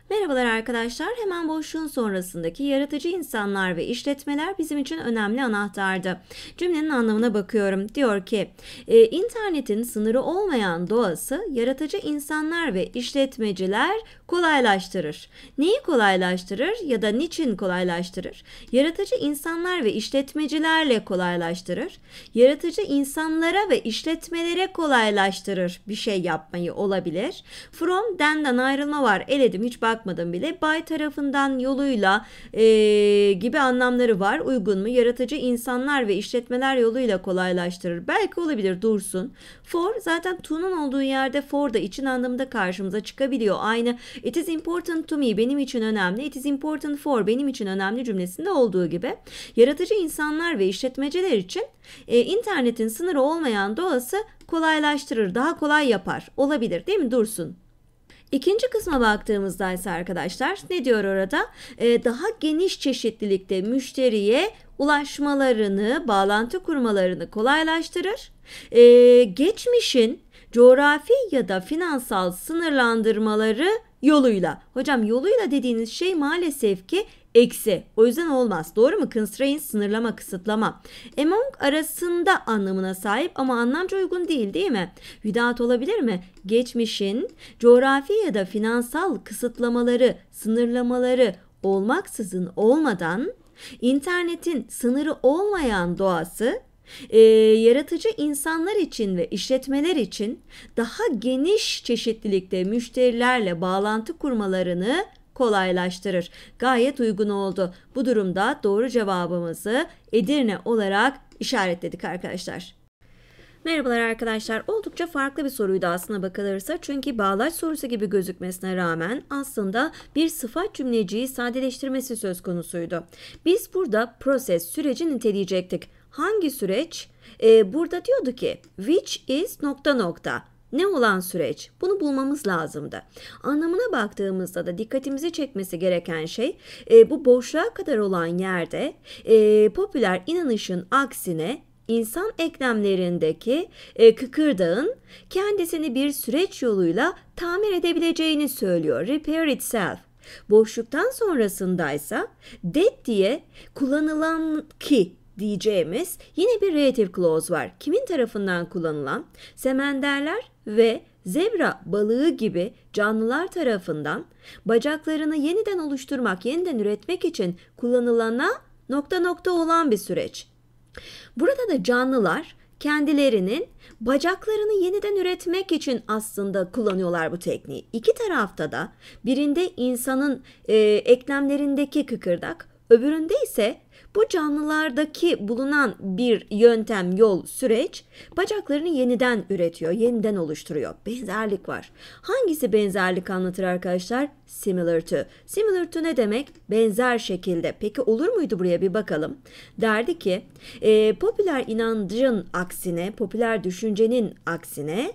Merhabalar arkadaşlar. Hemen boşluğun sonrasındaki yaratıcı insanlar ve işletmeler bizim için önemli anahtardı. Cümlenin anlamına bakıyorum. Diyor ki, internetin sınırı olmayan doğası yaratıcı insanlar ve işletmeciler kolaylaştırır. Neyi kolaylaştırır ya da niçin kolaylaştırır? Yaratıcı insanlar ve işletmecilerle kolaylaştırır. Yaratıcı insanlara ve işletmelere kolaylaştırır bir şey yapmayı olabilir. From, then'den ayrılma var. Eledim, hiç bakmadım bile. By tarafından, yoluyla gibi anlamları var. Uygun mu? Yaratıcı insanlar ve işletmeler yoluyla kolaylaştırır. Belki olabilir, dursun. For, zaten to'nun olduğu yerde for da için anlamında karşımıza çıkabiliyor. Aynı it is important to me, benim için önemli. It is important for, benim için önemli cümlesinde olduğu gibi. Yaratıcı insanlar ve işletmeciler için internetin sınırı olmayan doğası kolaylaştırır, daha kolay yapar. Olabilir, değil mi? Dursun. İkinci kısma baktığımızda ise arkadaşlar ne diyor orada? Daha geniş çeşitlilikte müşteriye ulaşmalarını, bağlantı kurmalarını kolaylaştırır. Geçmişin coğrafi ya da finansal sınırlandırmaları yoluyla. Hocam yoluyla dediğiniz şey maalesef ki eksi. O yüzden olmaz. Doğru mu? Constraint, sınırlama, kısıtlama. Among arasında anlamına sahip ama anlamca uygun değil mi? Without olabilir mi? Geçmişin coğrafi ya da finansal kısıtlamaları, sınırlamaları olmaksızın, olmadan internetin sınırı olmayan doğası yaratıcı insanlar için ve işletmeler için daha geniş çeşitlilikte müşterilerle bağlantı kurmalarını kolaylaştırır. Gayet uygun oldu. Bu durumda doğru cevabımızı Edirne olarak işaretledik arkadaşlar. Merhabalar arkadaşlar. Oldukça farklı bir soruydu aslına bakılırsa. Çünkü bağlaç sorusu gibi gözükmesine rağmen aslında bir sıfat cümleciyi sadeleştirmesi söz konusuydu. Biz burada proses, süreci niteleyecektik. Hangi süreç? Burada diyordu ki which is ... Ne olan süreç? Bunu bulmamız lazımdı. Anlamına baktığımızda da dikkatimizi çekmesi gereken şey bu boşluğa kadar olan yerde popüler inanışın aksine insan eklemlerindeki kıkırdağın kendisini bir süreç yoluyla tamir edebileceğini söylüyor. Repair itself. Boşluktan sonrasındaysa that diye kullanılan ki diyeceğimiz yine bir relative clause var. Kimin tarafından kullanılan? Semenderler ve zebra balığı gibi canlılar tarafından bacaklarını yeniden oluşturmak, yeniden üretmek için kullanılana ... olan bir süreç. Burada da canlılar kendilerinin bacaklarını yeniden üretmek için aslında kullanıyorlar bu tekniği. İki tarafta da birinde insanın eklemlerindeki kıkırdak, öbüründe ise bu canlılardaki bulunan bir yöntem, yol, süreç bacaklarını yeniden üretiyor, yeniden oluşturuyor. Benzerlik var. Hangisi benzerlik anlatır arkadaşlar? Similar to. Similar to ne demek? Benzer şekilde. Peki olur muydu buraya bir bakalım. Derdi ki popüler inancın aksine, popüler düşüncenin aksine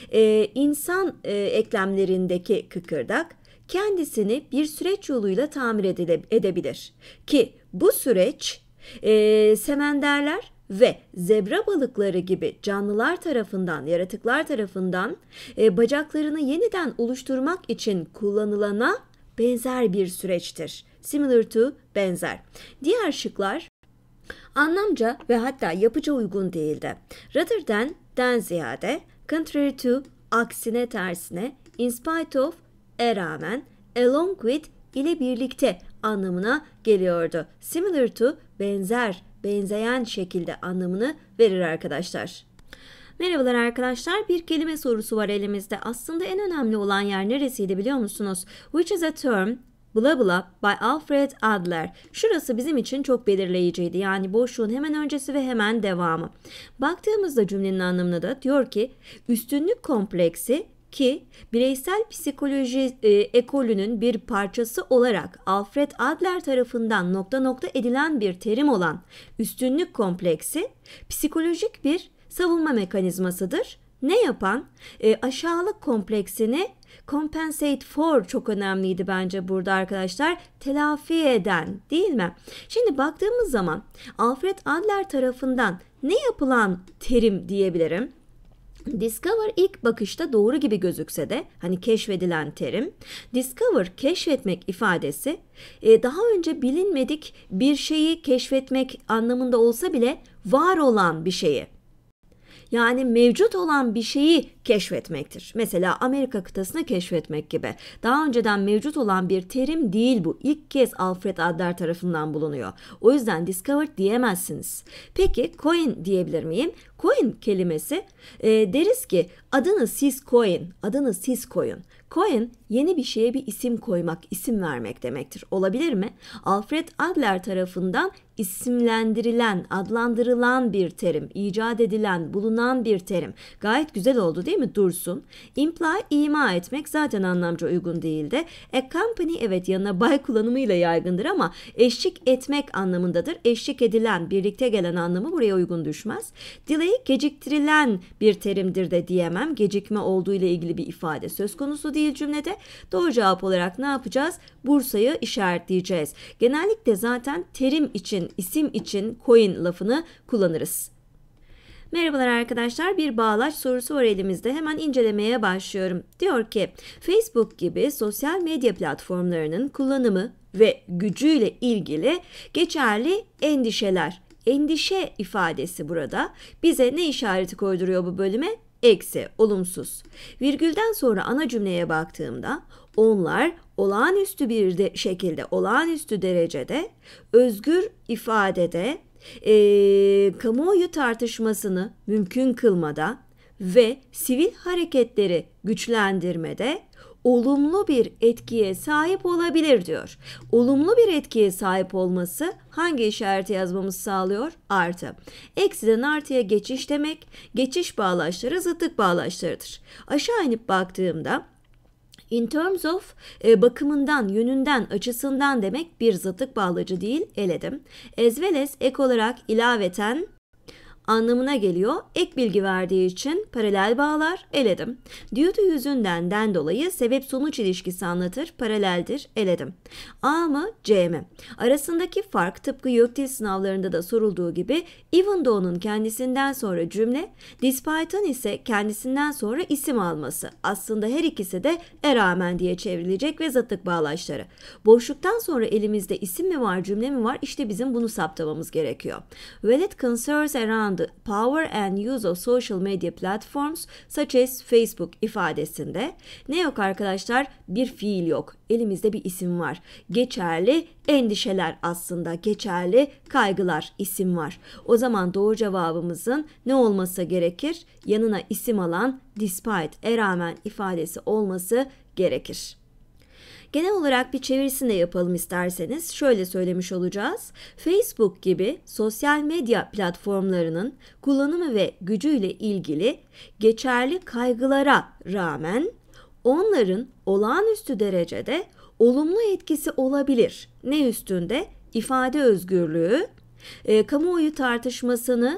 insan eklemlerindeki kıkırdak kendisini bir süreç yoluyla tamir edebilir. Ki bu süreç semenderler ve zebra balıkları gibi canlılar tarafından, yaratıklar tarafından bacaklarını yeniden oluşturmak için kullanılana benzer bir süreçtir. Similar to, benzer. Diğer şıklar anlamca ve hatta yapıca uygun değildi. Rather than ziyade, contrary to, aksine, tersine, in spite of, rağmen, along with ile birlikte anlamına geliyordu. Similar to, benzer, benzeyen şekilde anlamını verir arkadaşlar. Merhabalar arkadaşlar. Bir kelime sorusu var elimizde. Aslında en önemli olan yer neresiydi biliyor musunuz? Which is a term blah blah by Alfred Adler. Şurası bizim için çok belirleyiciydi. Yani boşluğun hemen öncesi ve hemen devamı. Baktığımızda cümlenin anlamına da diyor ki üstünlük kompleksi ki bireysel psikoloji ekolünün bir parçası olarak Alfred Adler tarafından ... edilen bir terim olan üstünlük kompleksi psikolojik bir savunma mekanizmasıdır. Ne yapan? Aşağılık kompleksini compensate for çok önemliydi bence burada arkadaşlar. Telafi eden, değil mi? Şimdi baktığımız zaman Alfred Adler tarafından ne yapılan terim diyebilirim? Discover ilk bakışta doğru gibi gözükse de hani keşfedilen terim, discover keşfetmek ifadesi daha önce bilinmedik bir şeyi keşfetmek anlamında olsa bile var olan bir şeyi, yani mevcut olan bir şeyi keşfetmektir. Mesela Amerika kıtasını keşfetmek gibi. Daha önceden mevcut olan bir terim değil bu. İlk kez Alfred Adler tarafından bulunuyor. O yüzden discovered diyemezsiniz. Peki coin diyebilir miyim? Coin kelimesi deriz ki adını siz koyun. Coin yeni bir şeye bir isim koymak, isim vermek demektir. Olabilir mi? Alfred Adler tarafından isimlendirilen, adlandırılan bir terim, icat edilen, bulunan bir terim. Gayet güzel oldu değil mi? Dursun. Imply, ima etmek zaten anlamca uygun değildi. Accompany evet yanına by kullanımıyla yaygındır ama eşlik etmek anlamındadır. Eşlik edilen, birlikte gelen anlamı buraya uygun düşmez. Delay geciktirilen bir terimdir de diyemem. Gecikme olduğu ile ilgili bir ifade söz konusu değil cümlede. Doğru cevap olarak ne yapacağız? Bursa'yı işaretleyeceğiz. Genellikle zaten terim için, isim için coin lafını kullanırız. Merhabalar arkadaşlar, bir bağlaç sorusu var elimizde. Hemen incelemeye başlıyorum. Diyor ki, Facebook gibi sosyal medya platformlarının kullanımı ve gücüyle ilgili geçerli endişeler. Endişe ifadesi burada. Bize ne işareti koyduruyor bu bölüme? Eksi, olumsuz. Virgülden sonra ana cümleye baktığımda onlar olağanüstü bir şekilde, olağanüstü derecede, özgür ifadede, kamuoyu tartışmasını mümkün kılmada ve sivil hareketleri güçlendirmede olumlu bir etkiye sahip olabilir diyor. Olumlu bir etkiye sahip olması hangi işareti yazmamızı sağlıyor? Artı. Eksiden artıya geçiş demek, geçiş bağlaçları zıtlık bağlaçlarıdır. Aşağı inip baktığımda in terms of bakımından, yönünden, açısından demek bir zıtlık bağlacı değil, eledim. As well as ek olarak ilaveten anlamına geliyor. Ek bilgi verdiği için paralel bağlar, eledim. Due to yüzünden dolayı sebep sonuç ilişkisi anlatır, paraleldir, eledim. A mı C mi? Arasındaki fark tıpkı YÖKDİL sınavlarında da sorulduğu gibi even though'nun kendisinden sonra cümle, despite'ın ise kendisinden sonra isim alması. Aslında her ikisi de rağmen diye çevrilecek ve zıtlık bağlaçları. Boşluktan sonra elimizde isim mi var, cümle mi var? İşte bizim bunu saptamamız gerekiyor. When it concerns around the power and use of social media platforms such as Facebook ifadesinde ne yok arkadaşlar? Bir fiil yok. Elimizde bir isim var. Geçerli endişeler aslında. Geçerli kaygılar isim var. O zaman doğru cevabımızın ne olması gerekir? Yanına isim alan despite, rağmen ifadesi olması gerekir. Genel olarak bir çevirisini de yapalım isterseniz. Şöyle söylemiş olacağız. Facebook gibi sosyal medya platformlarının kullanımı ve gücüyle ilgili geçerli kaygılara rağmen onların olağanüstü derecede olumlu etkisi olabilir. Ne üstünde? İfade özgürlüğü, kamuoyu tartışmasını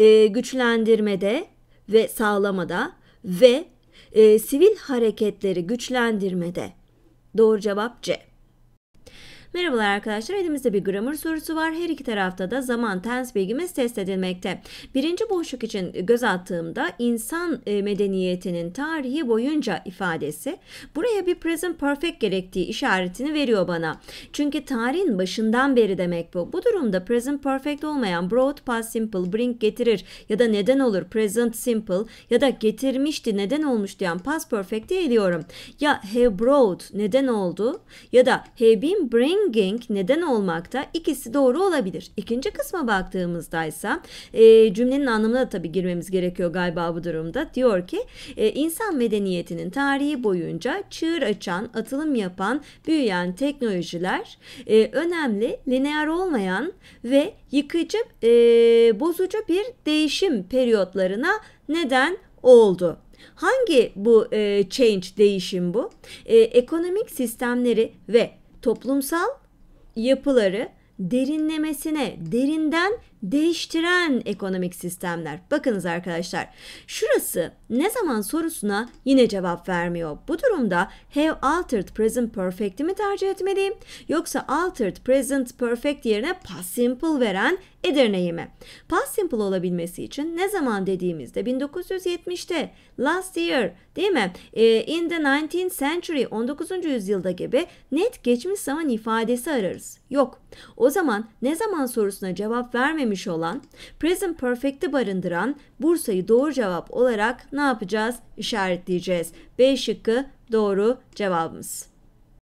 güçlendirmede ve sağlamada ve sivil hareketleri güçlendirmede. Doğru cevap C. Merhabalar arkadaşlar, elimizde bir grammar sorusu var. Her iki tarafta da zaman tense bilgimiz test edilmekte. Birinci boşluk için göz attığımda insan medeniyetinin tarihi boyunca ifadesi buraya bir present perfect gerektiği işaretini veriyor bana. Çünkü tarihin başından beri demek bu. Bu durumda present perfect olmayan brought past simple, bring getirir ya da neden olur present simple ya da getirmişti neden olmuş diyen past perfect'i eliyorum. Ya have brought neden oldu ya da have been bring neden olmakta, ikisi doğru olabilir. İkinci kısma baktığımızda ise cümlenin anlamına da tabii girmemiz gerekiyor galiba bu durumda. Diyor ki insan medeniyetinin tarihi boyunca çığır açan, atılım yapan, büyüyen teknolojiler önemli, lineer olmayan ve yıkıcı, bozucu bir değişim periyotlarına neden oldu. Hangi bu change, değişim bu? Ekonomik sistemleri ve toplumsal yapıları derinlemesine, derinden değiştiren ekonomik sistemler. Bakınız arkadaşlar, şurası ne zaman sorusuna yine cevap vermiyor. Bu durumda have altered present perfect'i mi tercih etmeliyim yoksa altered present perfect yerine past simple veren Edirne'yi mi? Past simple olabilmesi için ne zaman dediğimizde 1970'te, last year, değil mi? In the 19th century, 19. yüzyılda gibi net geçmiş zaman ifadesi ararız. Yok. O zaman ne zaman sorusuna cevap vermemiş olan, present perfect'i barındıran Bursa'yı doğru cevap olarak ne yapacağız? İşaretleyeceğiz. B şıkkı doğru cevabımız.